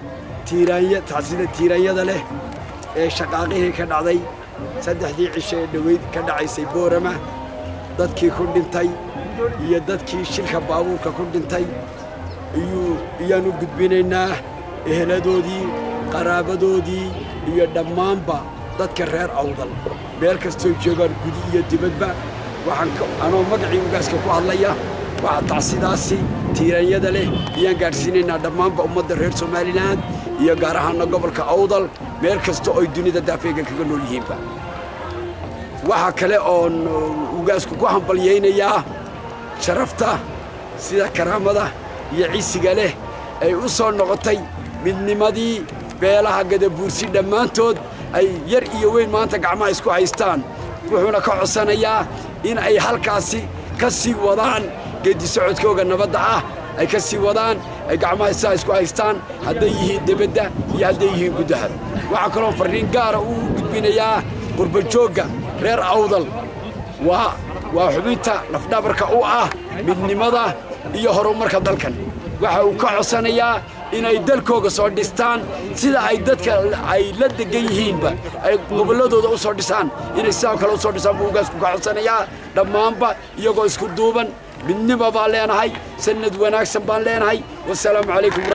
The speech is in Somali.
tiiraanyada leh ee shaqaaqihii ka dhacday 3 cisho ee dhaweyd ka dhacaysay Boorama dadkii ku dhintay iyo dadkii shilka baabuurka ku dhintay iyaanu gudbinaynaa eheladoodii qaraabadoodii iyo dhammaanba dadka reer Awdal meel kastoo joogaan gudi iyo dibadba waxaan anoo magacii ugaaska ku hadlaya waxa tacsidaasi tiiraanyada leh iyaan gaarsiinaynaa dhammaanba ummadda reer Soomaaliland iyo gaar ahaan gobolka Awdal meel kasta oo dunida daafeega kaga nool yihiinba waxa kale oo ugaasku ku hambalyeynaya sharafta sida karaamada iyo ciisiga leh ay u soo noqotay midnimadii beelaha Gadabuursi dhammaantood ay yar iyo weyn maanta gacmaha isku haystaan wuxuuna ka codsanayaa in ay halkaasi ka sii wadaan geedi socodkooda nabadda ah ay ka sii wadaan ay gacmaha isku haystaan hadday yihiin dibadda iyo hadday yihiin gudaha waxa kale oo fariin gaar ah u gudbinayaa qurba joogga reer Awdal waa xubinta lafdhabarka u ah midnimada iyo horumarka dalkan waxa uu ka codsanayaa inay dalkooga soo dhistaan sida ay dadka ay la degan yihiinba ay goboladooda u soo dhisaan inay sidoo kale u soo dhisaan buu ugaasku ka codsanayaa dhammaanba iyagoo isku duuban midnimo baan leenahay sanad wanaagsan baan leenahay wassalaamu calaykum